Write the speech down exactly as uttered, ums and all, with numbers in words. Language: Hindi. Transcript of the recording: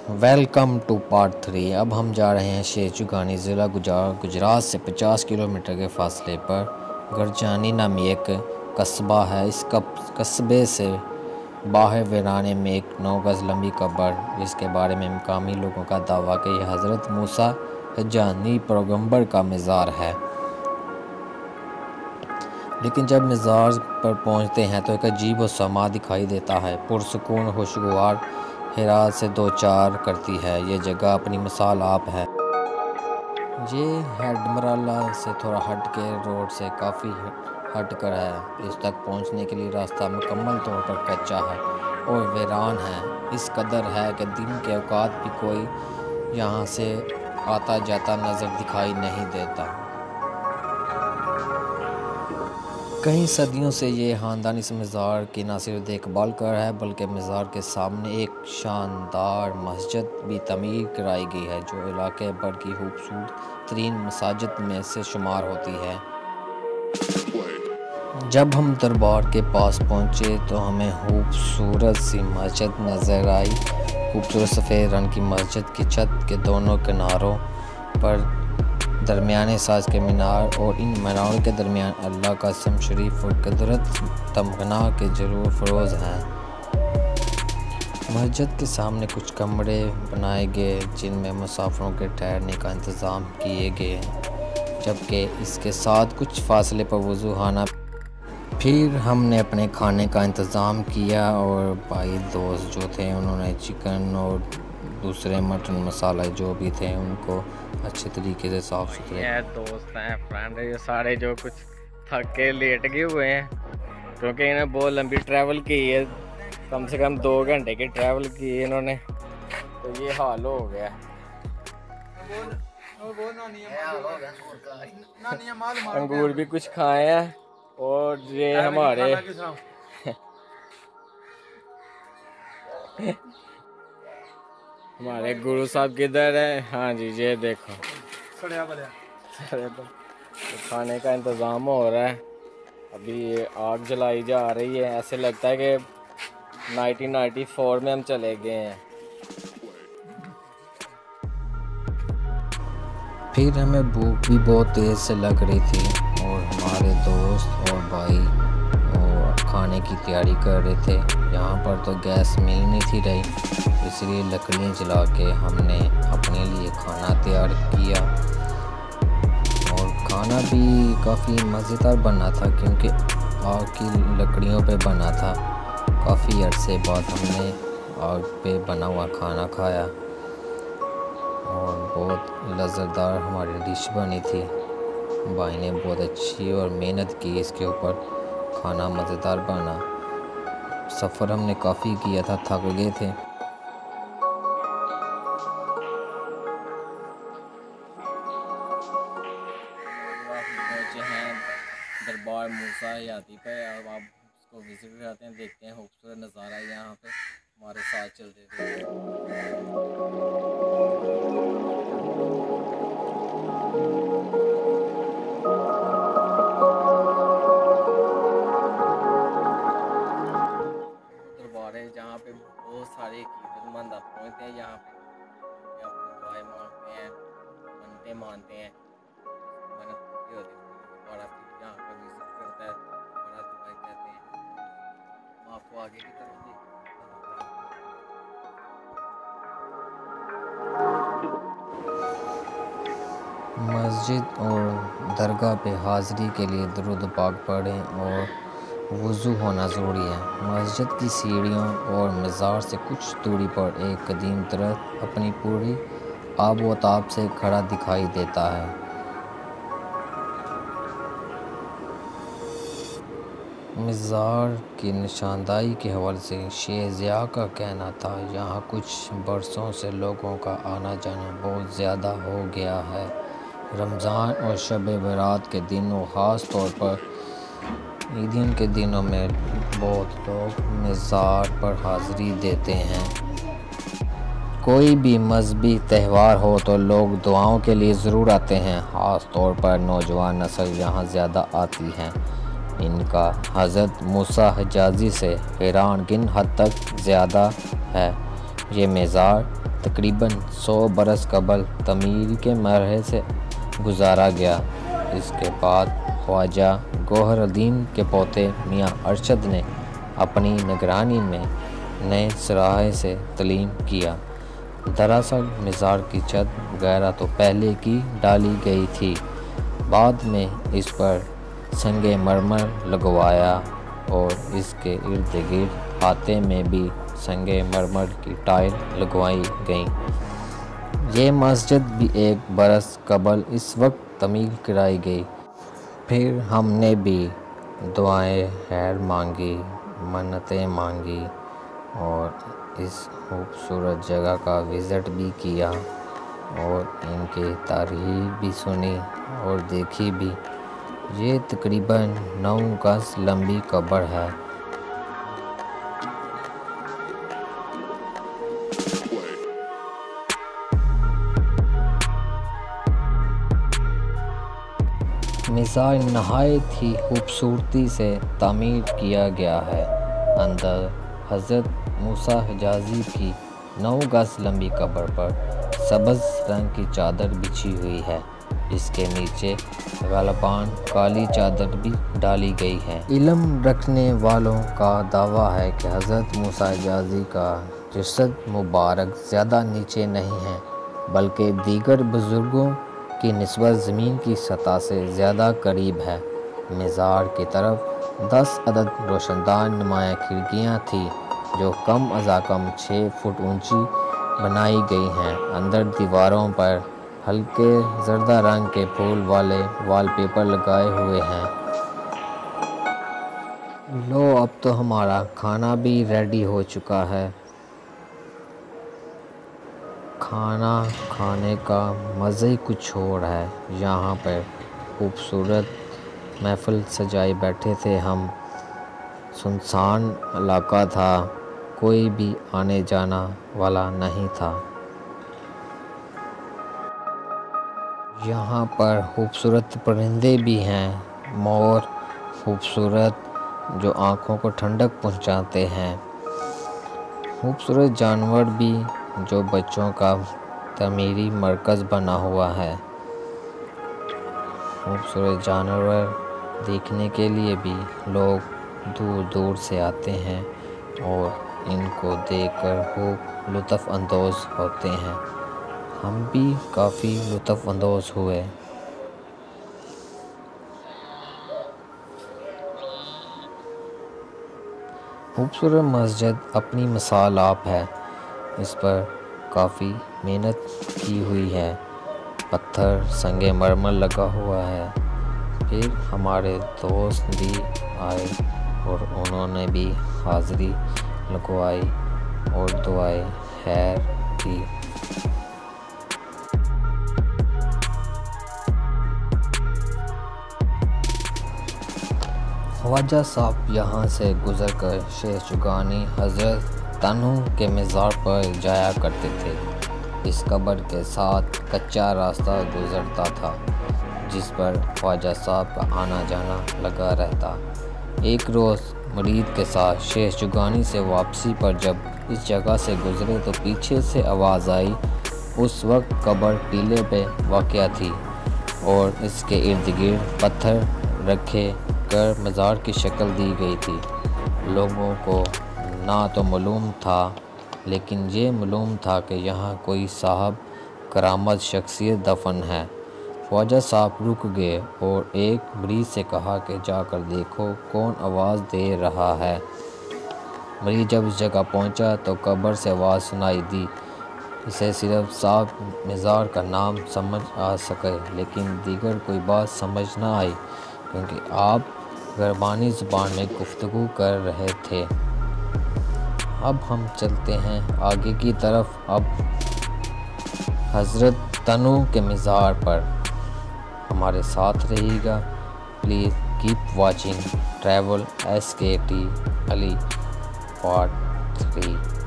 Welcome two part three. अब हम जा रहे हैं शेर चुगानी ज़िला गुजरात से पचास किलोमीटर के फासले पर गरजानी नामी एक कस्बा है। इस कस्बे से बाहर वीराने में एक नौ गज़ लंबी कब्र, जिसके बारे में मकामी लोगों का दावा कि यह हज़रत मूसा हजानी पैगंबर का मज़ार है। लेकिन जब मज़ार पर पहुंचते हैं तो एक अजीब व समा दिखाई देता है। पुरसकून खुशगवार हिरात से दो चार करती है। ये जगह अपनी मिसाल आप है। ये हेडमराला से थोड़ा हट के रोड से काफ़ी हट कर है। इस तक पहुंचने के लिए रास्ता मुकम्मल तौर पर कच्चा है और वीरान है। इस कदर है कि दिन के औकात भी कोई यहाँ से आता जाता नज़र दिखाई नहीं देता। कई सदियों से ये ख़ानदान इस मज़ार की न सिर्फ देखभाल कर रहा है, बल्कि मज़ार के सामने एक शानदार मस्जिद भी तमीर कराई गई है, जो इलाके भर की खूबसूरत तरीन मसाजिद में से शुमार होती है। जब हम दरबार के पास पहुँचे तो हमें खूबसूरत सी मस्जिद नज़र आई। खूबसूरत सफ़ेद रंग की मस्जिद की छत के दोनों किनारों पर दरमियाने साज के मीनार और इन मीनारों के दरमियान अल्लाह का सम शरीफ और कुदरत तमगना के जरूर फरोज़ हैं। मस्जिद के सामने कुछ कमरे बनाए गए जिनमें मुसाफिरों के ठहरने का इंतज़ाम किए गए, जबकि इसके साथ कुछ फासले पर वज़ूखाना। फिर हमने अपने खाने का इंतज़ाम किया और भाई दोस्त जो थे उन्होंने चिकन और दूसरे मटन मसाला जो भी थे उनको अच्छे तरीके से साफ़ सुथरे। दोस्त हैं, फ्रेंड है, ये सारे जो कुछ थक के लेट गए हुए हैं क्योंकि इन्हें बहुत लंबी ट्रैवल की है। कम से कम दो घंटे की ट्रैवल की है इन्होंने, तो ये हाल हो गया। अंगूर भी कुछ खाए हैं और ये हमारे हमारे गुरु साहब किधर है? हाँ जी, ये देखो तो खाने का इंतज़ाम हो रहा है। अभी ये आग जलाई जा रही है। ऐसे लगता है कि नाइनटीन नाइंटी फोर में हम चले गए हैं। फिर हमें भूख भी बहुत तेज़ से लग रही थी और हमारे दोस्त और भाई और खाने की तैयारी कर रहे थे। यहाँ पर तो गैस मिल नहीं थी रही, इसलिए लकड़ियाँ जला के हमने अपने लिए खाना तैयार किया। और खाना भी काफ़ी मज़ेदार बना था क्योंकि आग की लकड़ियों पे बना था। काफ़ी अरसे बाद हमने आग पे बना हुआ खाना खाया और बहुत लज़्ज़तदार हमारी डिश बनी थी। भाई ने बहुत अच्छी और मेहनत की इसके ऊपर, खाना मज़ेदार बना। सफ़र हमने काफ़ी किया था, थक गए थे। पहुँचे हैं दरबार मूसा हजानी पे। अब आप उसको विज़िट करते हैं, देखते हैं खूबसूरत नज़ारा है यहाँ पे। हमारे साथ चलते थे। दरबार है जहाँ पे बहुत सारे कीर्तनमंद पहुँचते हैं। यहाँ पे अपनी दुआएं मांगते हैं, मन्नतें मानते हैं, मन्नत पूरी होती है। और आप यहाँ पर विजिट करता है, बड़ा दुआएं कहते हैं। हम आपको आगे की तरफ देखते हैं। मस्जिद और दरगाह पे हाज़िरी के लिए दुरूद पाक पढ़ें और वज़ू होना ज़रूरी है। मस्जिद की सीढ़ियों और मज़ार से कुछ दूरी पर एक कदीम दरख्त अपनी पूरी आब व ताब से खड़ा दिखाई देता है। मज़ार की निशानदाही के हवाले से शेख ज़िया का कहना था, यहाँ कुछ बरसों से लोगों का आना जाना बहुत ज़्यादा हो गया है। रमज़ान और शब बरात के दिनों, ख़ास तौर पर ईद के दिनों में बहुत लोग मज़ार पर हाज़िरी देते हैं। कोई भी मजहबी त्यौहार हो तो लोग दुआओं के लिए ज़रूर आते हैं। ख़ास तौर पर नौजवान नस्ल यहाँ ज़्यादा आती है। इनका हज़रत मूसा हजानी से क़िरान किन हद तक ज़्यादा है। ये मज़ार तकरीबन सौ बरस कबल तमीर के मरहले से गुजारा गया। इसके बाद ख्वाजा गौहरुद्दीन के पोते मियाँ अरशद ने अपनी निगरानी में नए सिराए से तलीम किया। दरअसल मज़ार की छत वगैरह तो पहले की डाली गई थी, बाद में इस पर संगे मरमर लगवाया और इसके इर्द गिर्द हाथे में भी संगे मरमर की टाइल लगवाई गई। ये मस्जिद भी एक बरस कबल इस वक्त तमीर कराई गई। फिर हमने भी दुआएं खैर मांगी, मन्नतें मांगी और इस खूबसूरत जगह का विज़िट भी किया और इनकी तारीफ भी सुनी और देखी भी। ये तकरीबन नौ गज लंबी कब्र है। मज़ार नहायत ही खूबसूरती से तामीर किया गया है। अंदर हज़रत मूसा हिजाज़ी की नौ गज लंबी कब्र पर सब्ज़ रंग की चादर बिछी हुई है। इसके नीचे ग़ालिबान काली चादर भी डाली गई है। इल्म रखने वालों का दावा है कि हज़रत मूसा हिजाज़ी का जसद मुबारक ज़्यादा नीचे नहीं है, बल्कि दीगर बुज़ुर्गों की निस्बत ज़मीन की सतह से ज़्यादा करीब है। मज़ार की तरफ दस अदद रोशनदान नुमाया खिड़कियाँ थी जो कम अज़ा कम छः फुट ऊंची बनाई गई हैं। अंदर दीवारों पर हल्के जर्दा रंग के फूल वाले वॉलपेपर लगाए हुए हैं। लो अब तो हमारा खाना भी रेडी हो चुका है। खाना खाने का मज़ा ही कुछ और है। यहाँ पर खूबसूरत महफ़िल सजाए बैठे थे हम। सुनसान इलाका था, कोई भी आने जाना वाला नहीं था। यहाँ पर खूबसूरत परिंदे भी हैं, मोर खूबसूरत जो आँखों को ठंडक पहुँचाते हैं। खूबसूरत जानवर भी जो बच्चों का तमीरी मरकज़ बना हुआ है। खूबसूरत जानवर देखने के लिए भी लोग दूर दूर से आते हैं और इनको देखकर खूब लुत्फ़ अंदोज़ होते हैं। हम भी काफ़ी लुत्फ़ अंदोज़ हुए। खूबसूरत मस्जिद अपनी मिसाल आप है। इस पर काफ़ी मेहनत की हुई है। पत्थर संगे मरमर लगा हुआ है। फिर हमारे दोस्त भी आए और उन्होंने भी हाज़री लगवाई और दुआएं खैर की। ख्वाजा साहब यहाँ से गुज़रकर शेख जुगानी हज़रत तनू के मज़ार पर जाया करते थे। इस कब्र के साथ कच्चा रास्ता गुज़रता था जिस पर ख्वाजा साहब का आना जाना लगा रहता। एक रोज़ मरीद के साथ शेख जुगानी से वापसी पर जब इस जगह से गुज़रे तो पीछे से आवाज़ आई। उस वक्त कब्र टीले पे वाक़या थी और इसके इर्द गिर्द पत्थर रखे कर मज़ार की शक्ल दी गई थी। लोगों को ना तो मालूम था, लेकिन ये मालूम था कि यहाँ कोई साहब करामत शख्सियत दफन है। ख्वाजा साहब रुक गए और एक मरीज़ से कहा कि जाकर देखो कौन आवाज़ दे रहा है। मरीज़ जब इस जगह पहुँचा तो कब्र से आवाज़ सुनाई दी। इसे सिर्फ साहब मज़ार का नाम समझ आ सके, लेकिन दीगर कोई बात समझ ना आई क्योंकि आप गरबानी ज़ुबान में गुफ्तगू कर रहे थे। अब हम चलते हैं आगे की तरफ। अब हज़रत तनू के मज़ार पर हमारे साथ रहिएगा। Please keep watching travel S K T Ali part three.